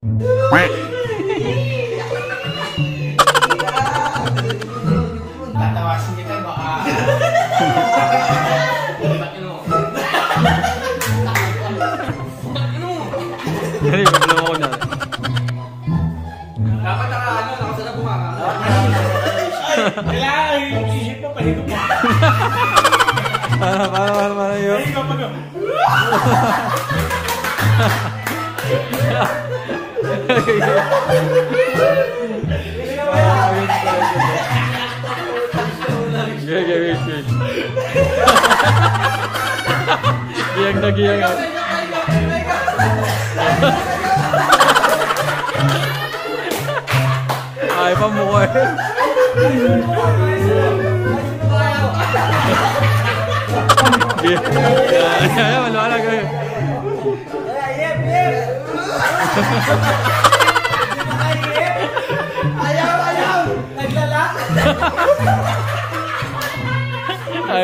Tatawasin kita baka. Hindi, problema ko na. Dapat nakasarap bumanga. Kailangan ihip mo, pahigop mo. Para yun. Pahigop mo. Wait. Giyang na giyang. Ay, pamukha eh. Ayaw, maluwalag eh. Ayaw! Naglala! Ay.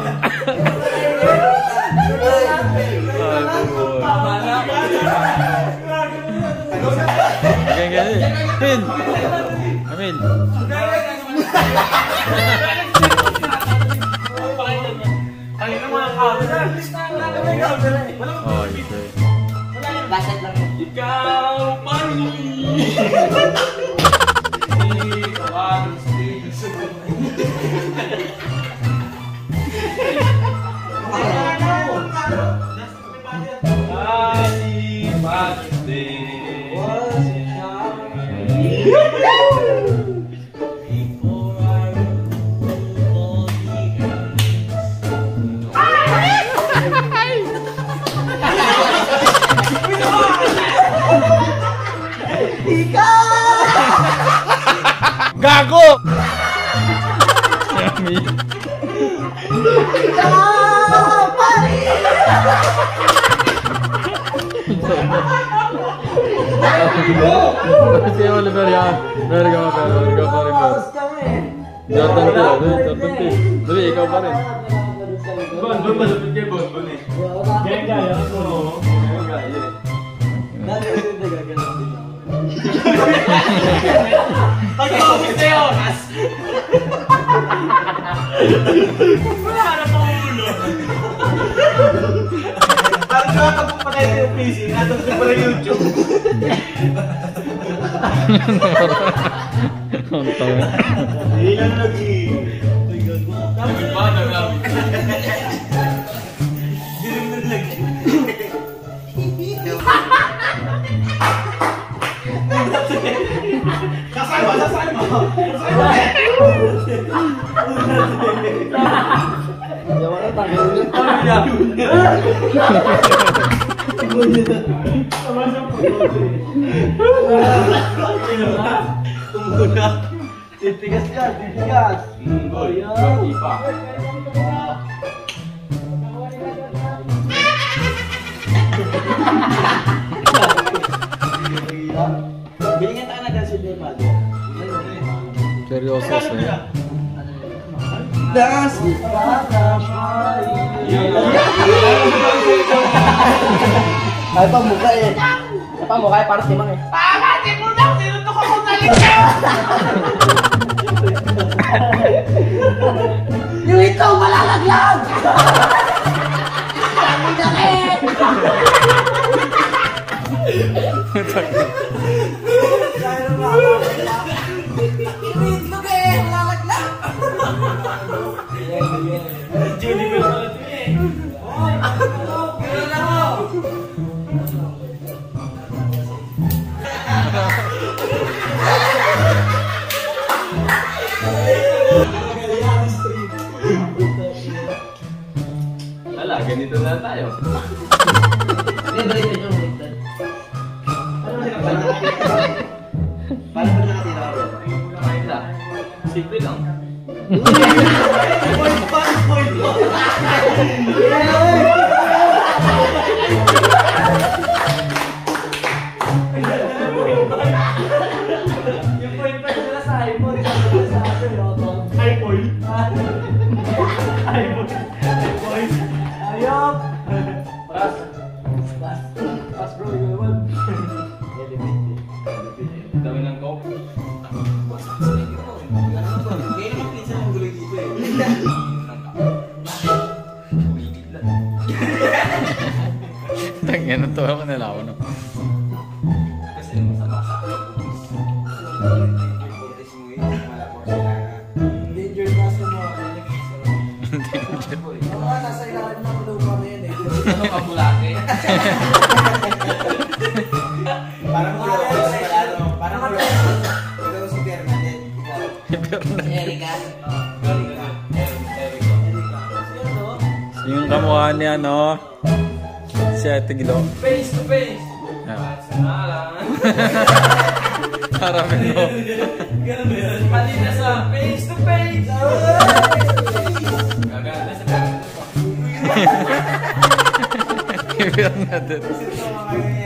Amin. Amin. Oh, okay. Basat lang. Ikaw, pani! Ikaw ang stage. Gago! Yummy. Si Oliver yan. Very go pa rin. Jordan T. Dali, ikaw pa rin. Bon, malapit kay Bon eh. Gaya ako. Gaya. Pag-focus na yun! Wala na pang ulo! Parang siya kapag patay na yung PC, natapos na pala YouTube. Hindi lang lagi. Sabi ba na lang? Hindi lang lagi. Kasama! Yawa na tayo. Ano yan? Tumuna. Titigas yan, titigas. Boy, ipa. Bilingan tayo na gansin din, Mado. Seryoso sa'yo. Ay, pamukha eh. Pamukha eh, parang timang eh. Pagkatin mo lang! Sinutok ako sa likod! Yung ikaw malalaglag! Ang sakit! Itlog eh! Malalaglag! Jenny ko na ito eh! Kailan mo! Wala, ganito na tayo. Hindi, baliktad yung baliktad. Ano ba nakatira? Paano ba nakatira ako? Wala. Simple lang. Point pa! Yung point pa sila sa iPhone, sa akin, iPhone. iPhone. Ayop! Pass bro, you naman. Tangyan na to ako nalawan. No? Kasi masama sa akin. Danger na sa mga nasa ilalim ng lupa na yun eh. Ano ka bulate? Parang parang ikaw si Bernadette. Erika. Yung kamukha niya, no? Si Ate Gilo. Face to face. Yeah. Sanalan. Haramin mo. Halina sa face to face. Gagana sa gagana. Kay Bernadette. Ito mga